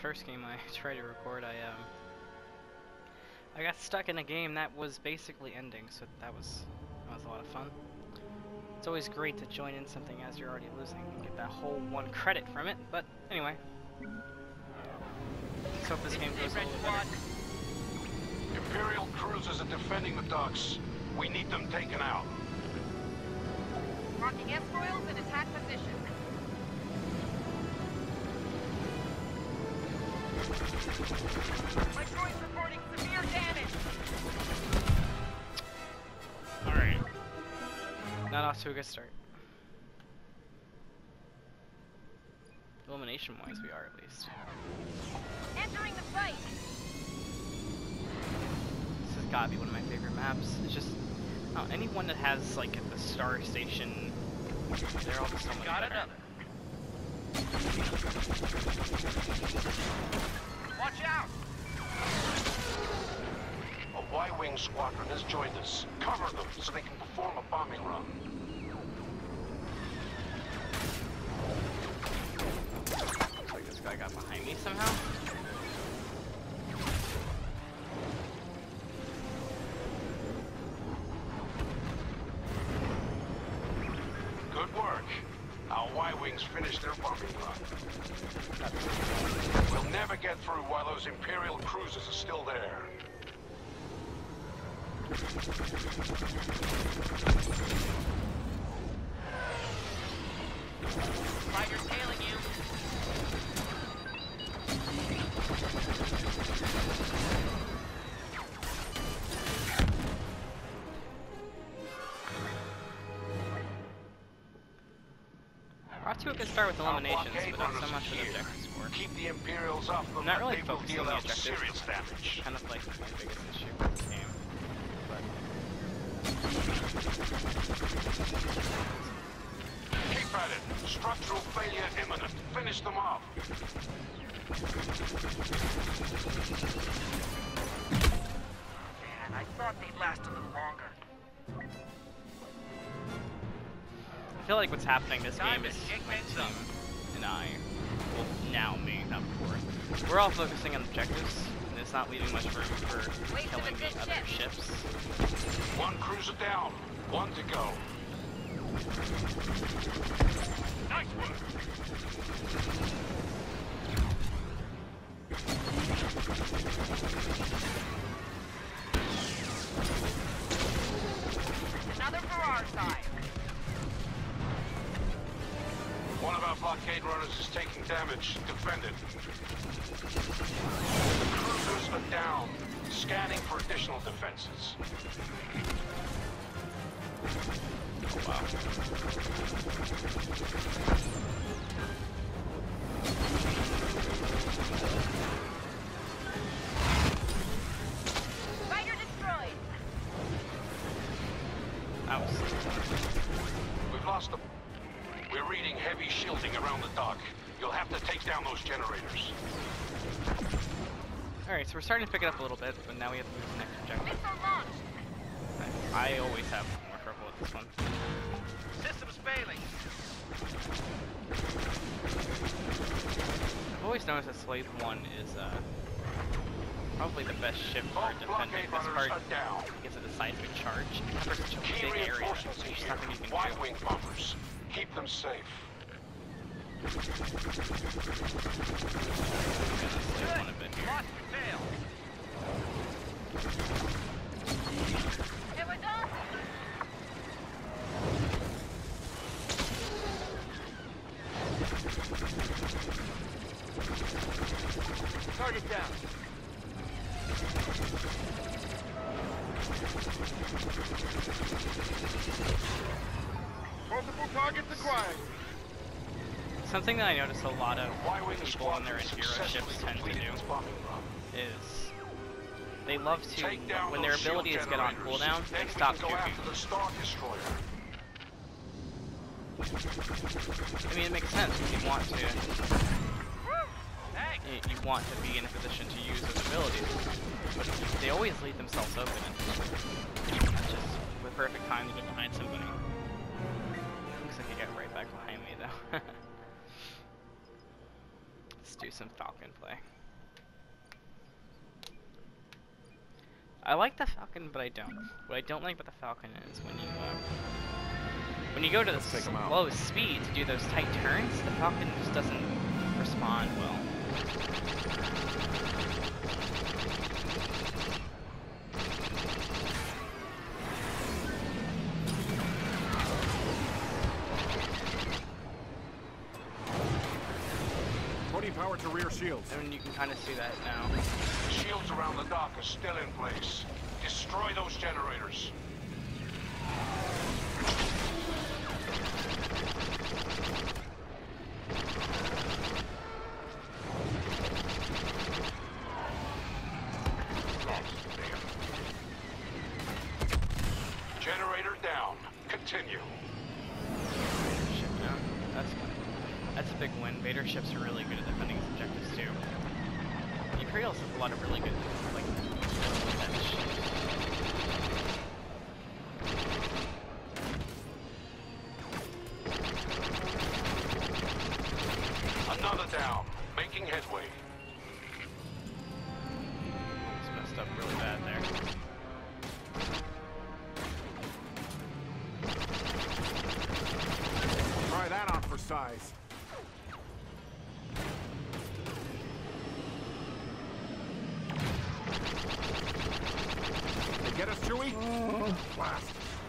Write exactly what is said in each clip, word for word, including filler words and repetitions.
first game I tried to record, I um, I got stuck in a game that was basically ending, so that was that was a lot of fun. It's always great to join in something as you're already losing and get that whole one credit from it. But anyway, let's hope this game goes a little better. Imperial cruisers are defending the docks. We need them taken out. Marking S-foils in attack position. My droid's reporting severe damage. Alright. Not off to a good start. Elimination-wise, we are at least. Entering the fight. This has gotta be one of my favorite maps. It's just, oh, anyone that has like the star station, they're all just so much Got better. another. Watch out! A Y-wing squadron has joined us. Cover them so they can perform a bombing run. Looks like this guy got behind me somehow. Good work. Our Y-wings finished their bombing run. We'll never get through while those Imperial cruisers are still there. Fighter's tailing you. Ratu could start with eliminations, blockade but not so runners much with here. objective score. Keep the Imperials off them. I'm not really They will focusing deal on the out objectives. serious damage. Kind of like my biggest issue with this game. But Keep at it. Structural failure imminent. Finish them off. Man, I thought they'd last a little longer. I feel like what's happening this Time game to is shake my things team up. and I, well, now me, not before, we're all focusing on objectives, and it's not leaving much room for Wait for killing the the good other ship. ships. One cruiser down. One to go. Nice work. Another for our side. One of our blockade runners is taking damage. Defend it. Cruisers are down. Scanning for additional defenses. Oh, wow. Fighter destroyed. Ouch. We've lost them. We're reading heavy shielding around the dock. You'll have to take down those generators. Alright, so we're starting to pick it up a little bit, but now we have to move to the next objective. Missile launched. I always have more trouble with this one. Systems failing. I've always noticed that Slave one is uh, probably the best ship for Both defending blockade this runners part are down. because of the seismic charge. It covers such a Key big area. reinforcements There's here. nothing you can do. Y-wing bombers. Keep them safe. Slave one a bit here. Lost and failed. It was awesome. Target down. Multiple targets acquired. Something that I notice a lot of Y-wing people when they're in squadron hero ships successfully tend to completed do its bombing run. is they love to, Take down when their those shield abilities get on generators. cooldown, Then they we stop can go after shooting. the Star Destroyer. I mean, it makes sense if you want to, Thanks. you, you want to be in a position to use those abilities, but they always leave themselves open. And that's just the perfect time to get behind somebody. Looks like he got right back behind me though. Let's do some Falcon play. I like the Falcon, but I don't. What I don't like about the Falcon is when you uh, when you go to the slow speed to do those tight turns, the Falcon just doesn't respond well. Power to rear shields. And you can kind of see that now. The shields around the dock are still in place. Destroy those generators. Generator down. Continue. Ship down. That's good. That's a big win. Vader ships are really good at defending his objectives too. The Imperials have a lot of really good, like, defense ships. Another down. Making headway. It's messed up really bad there. Try that on for size. Get us, Chewie? Oh, blast.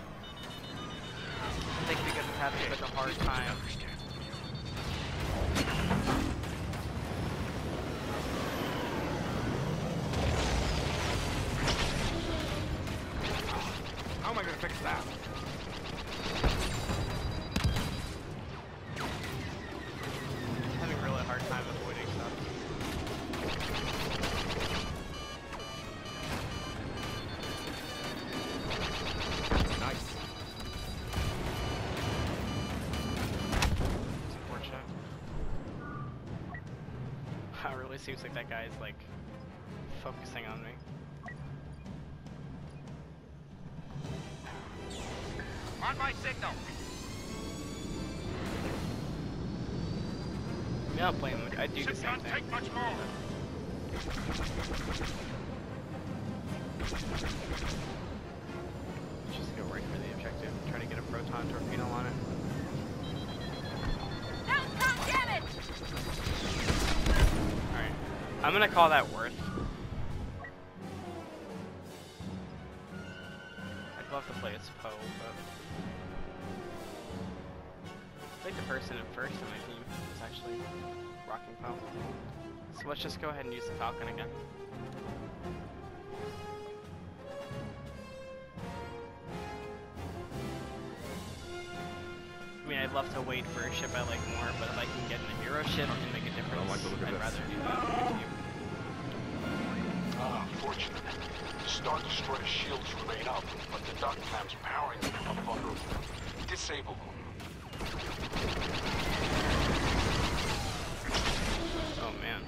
I think because it's having such a hard time. How am I gonna fix that? Having a really hard time avoiding stuff. Seems like that guy is like focusing on me. On my signal. Yeah, I'll play him. I do the same Can't thing. take much more. Just go right for the objective and try to get a proton torpedo on it. Alright. I'm gonna call that worth. I'd love to play as Poe, but I think the person at first on my team is actually rocking Poe. So let's just go ahead and use the Falcon again. I mean, I'd love to wait for a ship I like more, but if I can get in a hero ship and make a difference, like the look of I'd this. rather do that with my team. Ah, unfortunate. The Star Destroyer shields remain up, but the dock clamps powering them are vulnerable. Disable them. Oh man.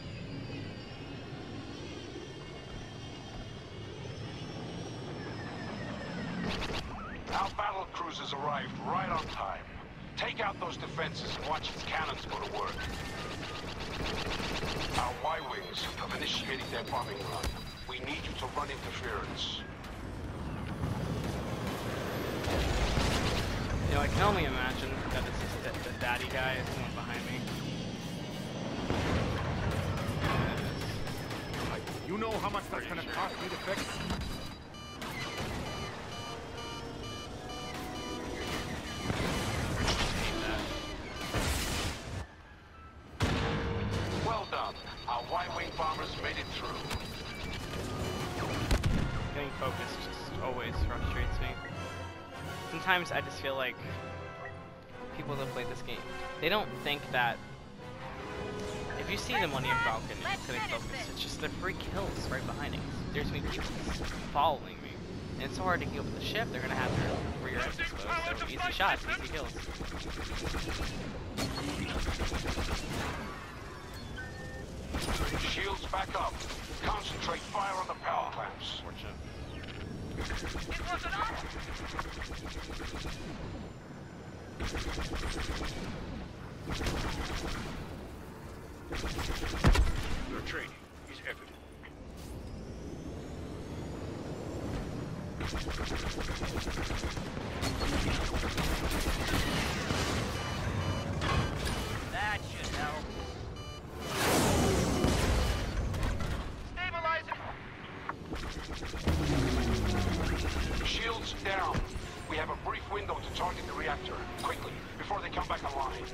Our battle cruisers arrived right on time. Take out those defenses and watch its cannons go to work. Our Y-Wings have initiated their bombing run. We need you to run interference. You know, I can only imagine that it's just the, the daddy guy is the one behind me. You know how much that's gonna Pretty cost me to fix? Well done. Our Y-Wing bombers made it through. Getting focused just always frustrates me. Sometimes I just feel like people that play this game, they don't think that if you see the Millennium Falcon and it's getting focused, it's just the free kills right behind it. There's me people following me. And it's so hard to keep up with the ship, they're gonna have their rear ends exposed, so easy shots, easy kills. Shields back up. Concentrate fire on the power clamps. Fortunate. It wasn't up. Your training is evident. That should help. Stabilizer. Shields down. We have a brief window to target the reactor. Quickly, before they come back online.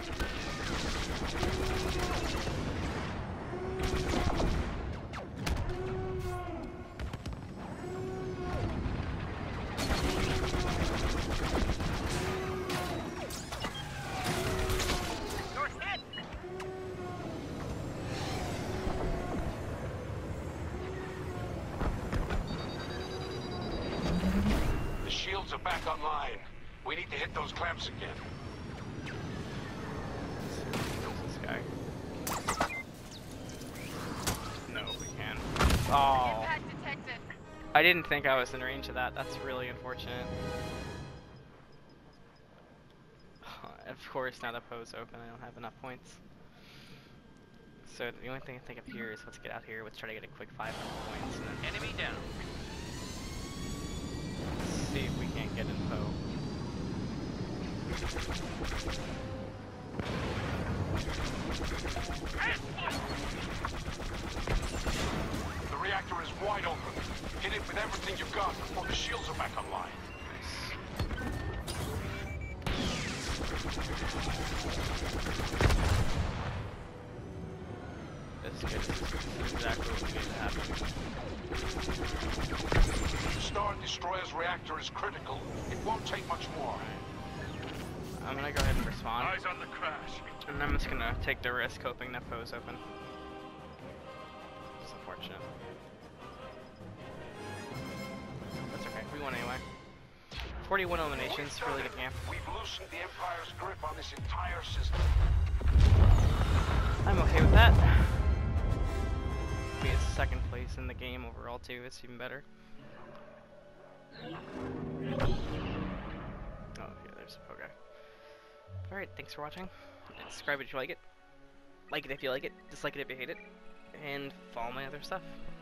You're hit. The shields are back online. We need to hit those clamps again. This guy. No, we can. Oh. Impact detected. I didn't think I was in range of that. That's really unfortunate. Of course, now the Poe's open. I don't have enough points. So the only thing I think of here is let's get out here. Let's try to get a quick five hundred points, and then Enemy down. see if we can't get in Poe. The reactor is wide open. Hit it with everything you've got before the shields are back online. This is good. This is exactly what we need to happen. Star Destroyer's reactor is critical. It won't take much more. I'm gonna go ahead and respond, Eyes on the crash. and I'm just gonna take the risk hoping that Poe's open. It's unfortunate. That's okay, we won anyway. forty-one eliminations, really good game. We've loosened the Empire's grip on this entire system. I'm okay with that. Be a second place in the game overall too, it's even better. Oh, yeah, there's a Poe guy. Alright, thanks for watching. Subscribe if you like it. Like it if you like it, dislike it if you hate it. And follow my other stuff.